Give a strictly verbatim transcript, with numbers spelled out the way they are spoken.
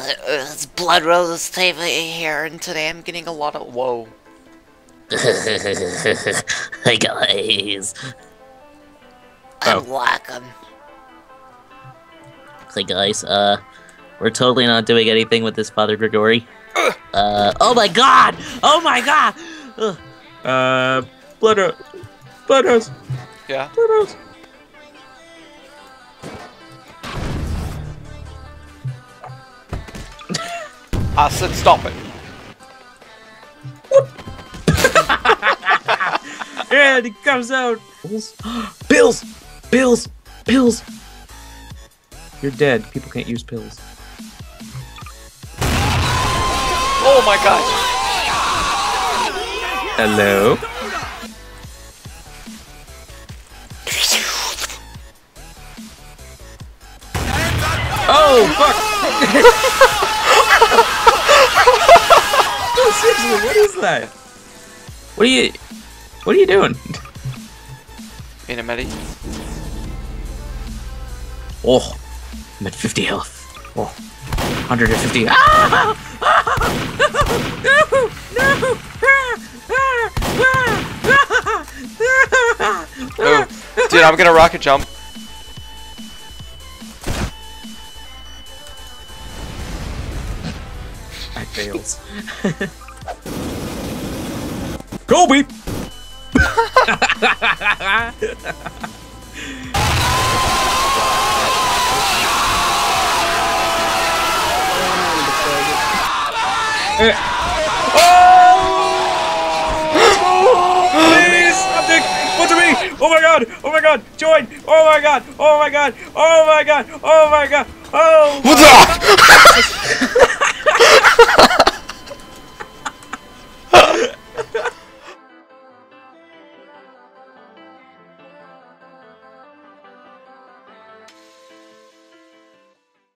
Uh, it's Blood Rose T V here, and today I'm getting a lot of whoa. Hey guys. I'm Oh. lacking. Hey guys, uh, we're totally not doing anything with this Father Gregory. Uh, oh my god! Oh my god! Ugh. Uh, Blood Rose. Blood Rose. Yeah. Blood Rose. I said stop it. And it comes out. Pills! Pills! Pills! You're dead. People can't use pills. Oh my gosh. Hello? Oh, fuck! No, seriously, what is that? What are you... What are you doing? In a medi. Oh, I'm at fifty health. Oh, one hundred fifty. Ah! No! No! Oh, dude, I'm gonna rocket jump. I fails. Kobe! Oh my god! Oh my god! Join! Oh my god! Oh my god! Oh my god! Oh my god! Oh! What's up?